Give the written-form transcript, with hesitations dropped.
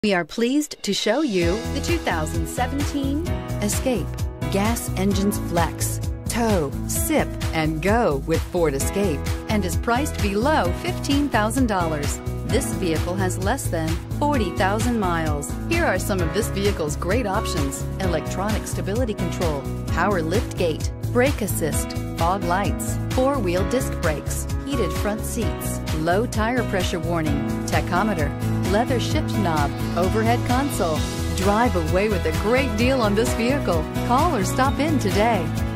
We are pleased to show you the 2017 Escape. Gas engines flex, tow, sip, and go with Ford Escape, and is priced below $15,000. This vehicle has less than 40,000 miles. Here are some of this vehicle's great options: electronic stability control, power lift gate, brake assist, fog lights, four-wheel disc brakes, heated front seats, low tire pressure warning, tachometer, leather shift knob, overhead console. Drive away with a great deal on this vehicle. Call or stop in today.